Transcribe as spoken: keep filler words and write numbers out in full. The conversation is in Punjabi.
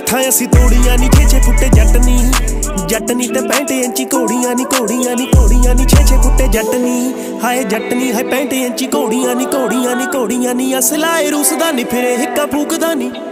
ਅੱਖਾਂ ਅਸੀਂ ਤੋੜੀਆਂ ਨੀ ਛੇ ਛੇ ਫੁੱਟੇ ਜੱਟ ਨੀ ਜੱਟ ਨੀ ਤੇ ਪੈਂਹਠ ਇੰਚੀ ਘੋੜੀਆਂ ਨੀ ਘੋੜੀਆਂ ਨੀ ਘੋੜੀਆਂ ਨੀ ਛੇ ਛੇ ਫੁੱਟੇ ਜੱਟ ਨੀ ਹਾਏ ਜੱਟ ਨੀ ਹਾਏ ਪੈਂਹਠ ਇੰਚੀ ਘੋੜੀਆਂ ਨੀ ਘੋੜੀਆਂ ਨੀ ਘੋੜੀਆਂ ਨੀ ਅਸਲਾਏ ਰੂਸ ਦਾ ਨੀ ਫਿਰੇ ਹਿੱਕਾ ਫੂਕਦਾ ਨੀ।